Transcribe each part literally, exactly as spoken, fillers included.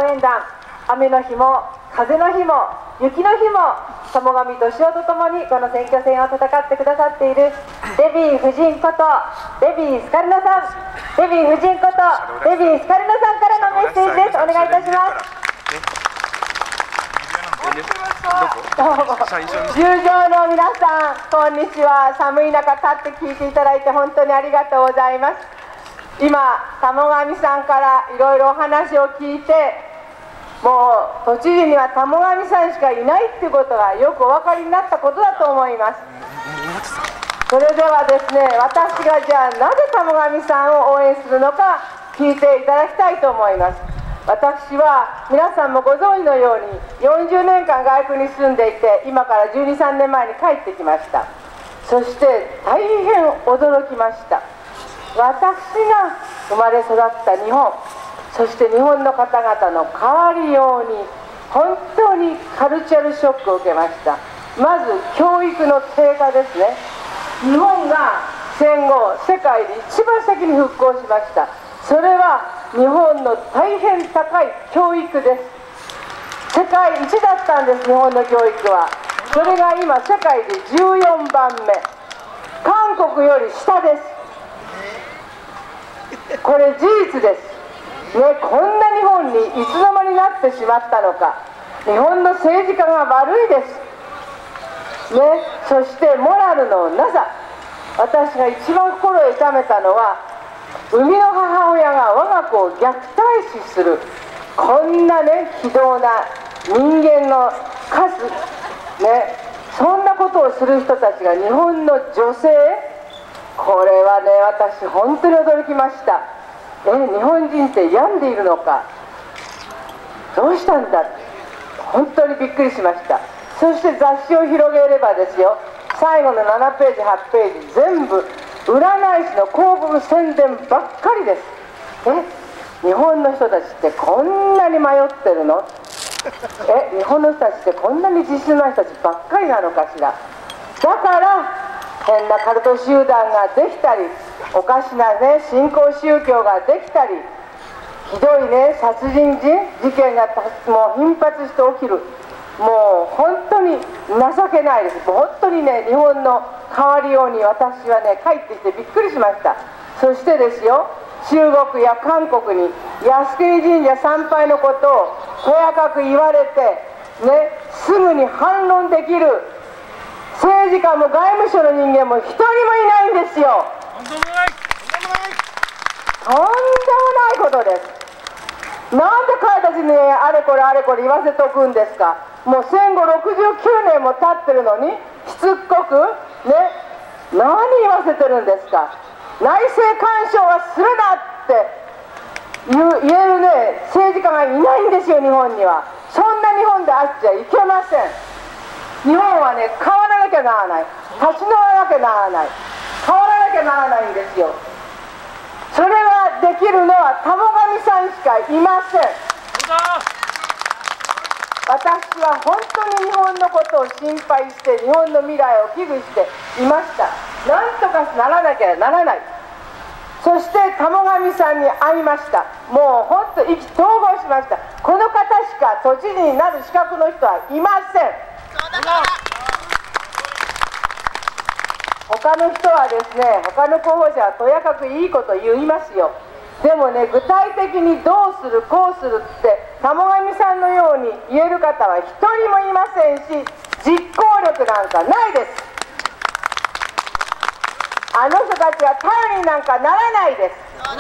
連団、雨の日も風の日も雪の日も友上俊夫とともにこの選挙戦を戦ってくださっているデビー夫人ことデビースカルナさん、デビー夫人ことデビースカルナさんからのメッセージです。お願いいたします。どうも、球場の皆さん、こんにちは。寒い中立って聞いていただいて本当にありがとうございます。今、玉上さんからいろいろお話を聞いて、もう都知事には玉上さんしかいないっていうことがよくお分かりになったことだと思います。それではですね、私がじゃあなぜ玉上さんを応援するのか聞いていただきたいと思います。私は皆さんもご存知のようによんじゅうねんかん外国に住んでいて、今からじゅうに、さんねんまえに帰ってきました。そして大変驚きました。私が生まれ育った日本、そして日本の方々の変わりように本当にカルチャルショックを受けました。まず教育の低下ですね。日本が戦後世界で一番先に復興しました。それは日本の大変高い教育です。世界一だったんです、日本の教育は。それが今世界でじゅうよんばんめ、韓国より下です。これ事実です、ね、こんな日本にいつの間になってしまったのか。日本の政治家が悪いです、ね、そしてモラルのなさ。私が一番心を痛めたのは、生みの母親が我が子を虐待死する、こんなね非道な人間の数、ね、そんなことをする人たちが日本の女性、これはね私本当に驚きました。え日本人って病んでいるのか、どうしたんだ、本当にびっくりしました。そして雑誌を広げればですよ、最後のななページはちページ全部占い師の広告宣伝ばっかりです。え日本の人たちってこんなに迷ってるの、え日本の人たちってこんなに自信ない人たちばっかりなのかしら。だから変なカルト集団ができたり、おかしなね新興宗教ができたり、ひどいね殺人事件がもう頻発して起きる。もう本当に情けないです。本当にね日本の変わりように私はね帰ってきてびっくりしました。そしてですよ、中国や韓国に靖国神社参拝のことをとやかく言われてね、すぐに反論できる政治家も外務省の人間も一人もいないんですよ。とんでもないとんでもないことです。なんで彼たちにあれこれあれこれ言わせておくんですか。もう戦後ろくじゅうきゅうねんも経ってるのにしつこくね何言わせてるんですか。内政干渉はするなって言う言えるね政治家がいないんですよ、日本には。そんな日本であっちゃいけません。日本はね変わらなきゃならない、立ち直らなきゃならない、変わらなきゃならないんですよ。それができるのは玉上さんしかいません。私は本当に日本のことを心配して日本の未来を危惧していました。なんとかならなきゃならない。そして玉上さんに会いました。もう本当意気投合しました。この方しか都知事になる資格の人はいません。他の人はですね、他の候補者はとやかくいいこと言いますよ。でもね、具体的にどうするこうするって玉上さんのように言える方は一人もいませんし、実行力なんかないです。あの人たちは頼りになんかならないです。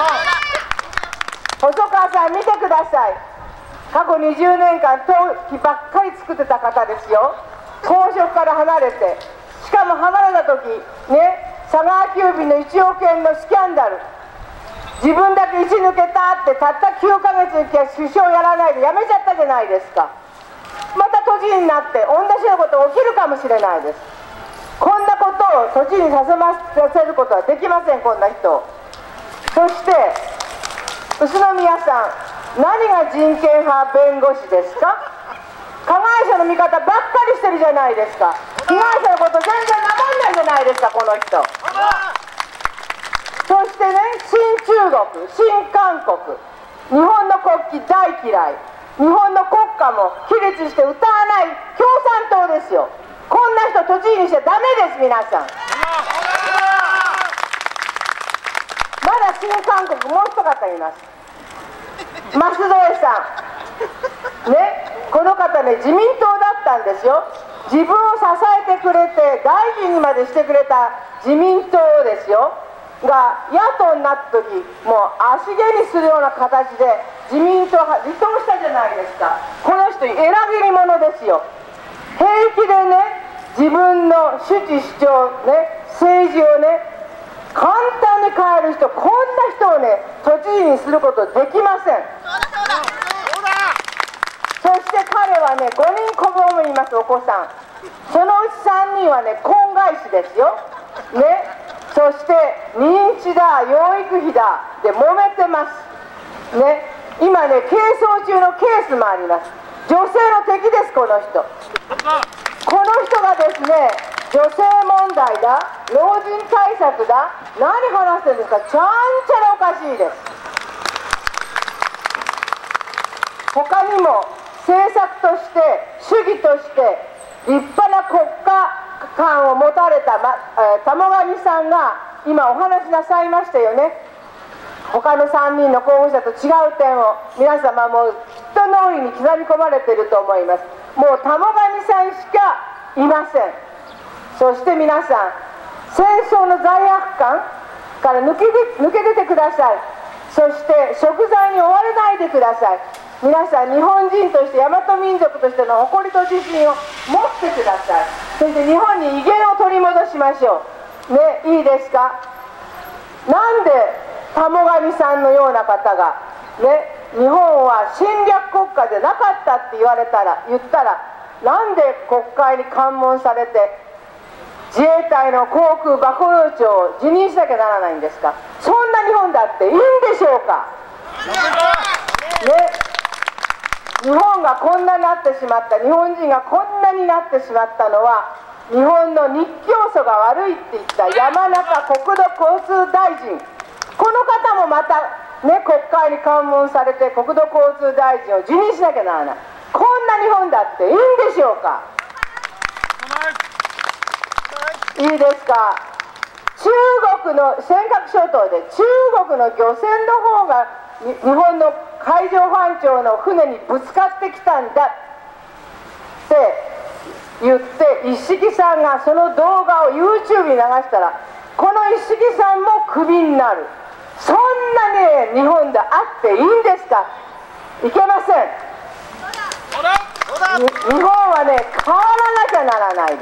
細川さん見てください。過去にじゅうねんかん登記ばっかり作ってた方ですよ。公職から離れて、しかも離れた時ね、佐川急便のいちおくえんのスキャンダル、自分だけいち抜けたってたったきゅうかげつに首相やらないで辞めちゃったじゃないですか。また都知事になって同じようなこと起きるかもしれないです。こんなことを都知事にさせまさせることはできません、こんな人を。そして宇都宮さん、何が人権派弁護士ですか。加害者の味方ばっかりしてるじゃないですか。被害者のこと全然守んないじゃないですか、この人。そしてね、新中国、新韓国、日本の国旗大嫌い、 日本の国歌も起立して歌わない共産党ですよ。こんな人都知事にしちゃダメです。皆さん、まだ新韓国もう一方います。舛添さんね、この方ね、自民党だったんですよ。自分を支えてくれて大臣にまでしてくれた自民党ですよが、野党になった時もう足蹴にするような形で自民党は離党したじゃないですか。この人裏切り者ですよ。平気でね、自分の主治主張ね、政治をね簡単に変える人、こんな人をね都知事にすることできません。そして彼はね、ごにん子供もいます。お子さん、そのうちさんにんはね婚外子ですよね。そして認知だ養育費だで揉めてますね。今ね係争中のケースもあります。女性の敵です。この人この人がですね、女性問題だ老人対策だ何話してるんですか。ちゃんちゃらおかしいです。他にも政策として主義として立派な国家観を持たれた、まえー、玉上さんが今お話しなさいましたよね。他のさんにんの候補者と違う点を皆様もきっと脳裏に刻み込まれていると思います。もう玉上さんしかいません。そして皆さん、戦争の罪悪感から抜けで抜け出てください。そして贖罪に追われないでください。皆さん、日本人として大和民族としての誇りと自信を持ってください。そして日本に威厳を取り戻しましょうね。いいですか。なんで玉上さんのような方がね、日本は侵略国家でなかったって言われたら言ったら、なんで国会に喚問されて自衛隊の航空幕僚長を辞任しなきゃならないんですか。そんな日本だっていいんでしょうかね。日本がこんなになってしまった、日本人がこんなになってしまったのは、日本の日教祖が悪いって言った山中国土交通大臣、この方もまたね、国会に喚問されて国土交通大臣を辞任しなきゃならない。こんな日本だっていいんでしょうか。いいですか。中国の尖閣諸島で中国の漁船の方が日本の海上保安庁の船にぶつかってきたんだって言って一色さんがその動画を ユーチューブ に流したら、この一色さんもクビになる。そんなね日本であっていいんですか。いけません。日本はね変わらなきゃならないです。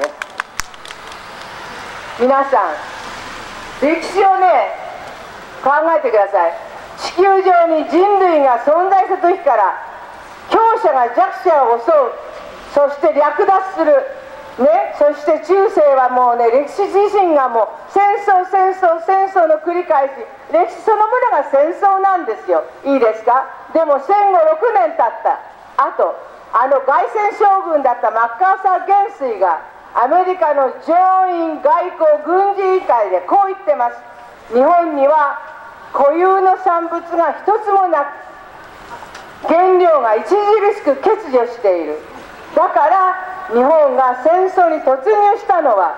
皆さん、歴史をね考えてください。地球上に人類が存在した時から強者が弱者を襲う、そして略奪するね、そして中世はもうね歴史自身がもう戦争戦争戦争の繰り返し、歴史そのものが戦争なんですよ。いいですか。でも戦後ろくねん経ったあと、あの凱旋将軍だったマッカーサー元帥がアメリカの上院外交軍事委員会でこう言ってます。日本には固有の産物が一つもなく、原料が著しく欠如している。だから日本が戦争に突入したのは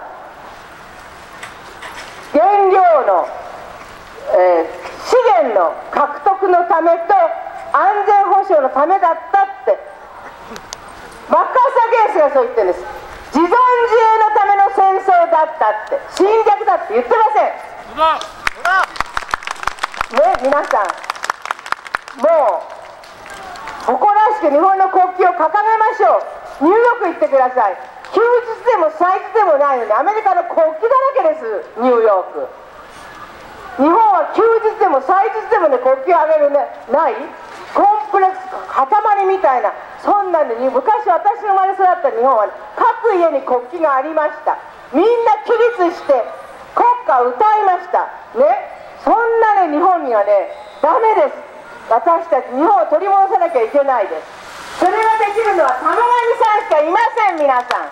原料の、えー、資源の獲得のためと安全保障のためだったってマッカーサー・ゲンスがそう言ってるんです。自存自衛のための戦争だったって、侵略だって言ってませんね。皆さん、もう誇らしく日本の国旗を掲げましょう。ニューヨーク行ってください。休日でも祭日でもないのにアメリカの国旗だらけです。ニューヨーク。日本は休日でも祭日でもね国旗を上げるねないコンプレックス塊みたいな、そんなんで昔私が生まれ育った日本は、ね、各家に国旗がありました。みんな起立して国歌を歌いましたね。そんなね日本にはねダメです。私たち日本を取り戻さなきゃいけないです。それができるのは玉上さんしかいません。皆さん、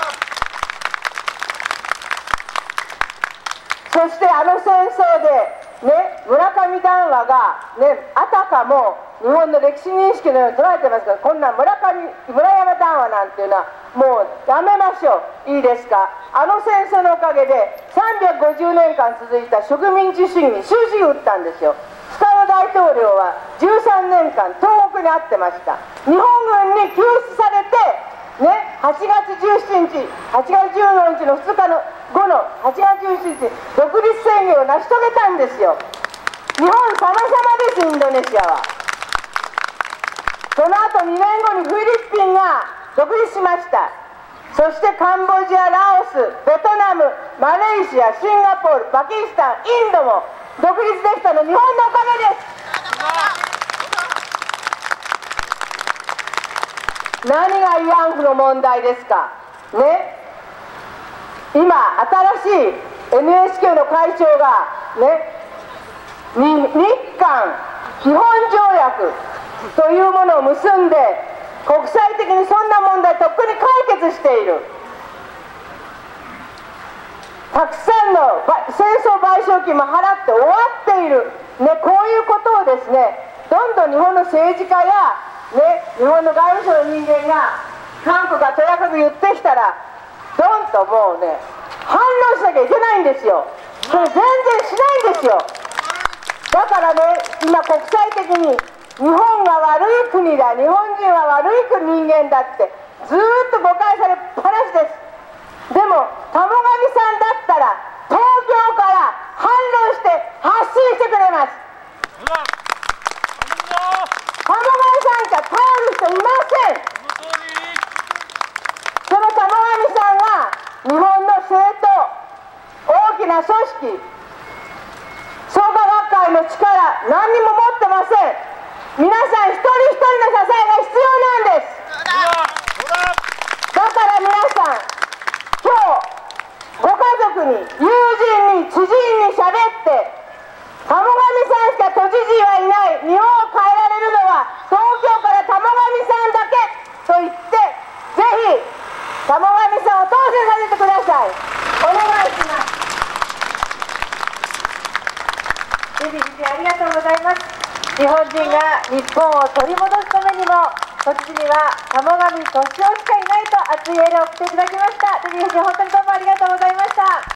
そしてあの戦争でね、村上談話が、ね、あたかも日本の歴史認識のように捉えてますから、こんな村上村山談話なんていうのはもうやめましょう。いいですか。あの戦争のおかげでさんびゃくごじゅうねんかん続いた植民地主義に終止符打ったんですよ。スカロ大統領はじゅうさんねんかん東北にあってました。日本軍に救出されて、ね、はちがつじゅうしちにち、はちがつじゅうよっかのふつかの後のはちがつじゅうしちにち、独立宣言を成し遂げたんですよ。日本様々です、インドネシアは。その後にねんごにフィリピンが独立しました。そしてカンボジア、ラオス、ベトナム、マレーシア、シンガポール、パキスタン、インドも独立できたの日本のおかげです。何が慰安婦の問題ですかね。今新しい エヌエイチケー の会長がね、日韓基本条約というものを結んで、国際的にそんな問題とっくに解決している。たくさんの戦争賠償金も払って終わっている、ね、こういうことをですね、どんどん日本の政治家や、ね、日本の外務省の人間が韓国がとやかく言ってきたら、どんともうね、反応しなきゃいけないんですよ。それ全然しないんですよ。だからね、今国際的に日本が悪い国だ、日本人は悪い人間だってずーっと誤解されっぱなしです。でも玉上さんだったら東京から反論して発信してくれます。玉上さんしか頼る人いません。その玉上さんは日本の政党、大きな組織、創価学会の力何にも持ってません。皆さん一人一人の支えが必要なんです。だから皆さん、今日ご家族に、友人に、知人にしゃべって、玉上さんしか都知事はいない、日本を変えられるのは東京から玉上さんだけと言って、ぜひ玉上さんを当選させてください。お願いします。デヴィ夫人、ありがとうございます。日本人が日本を取り戻すためにも、都知事には玉上俊夫しかいないと熱いエールを送っていただきました。デヴィ夫人、本当にどうもありがとうございました。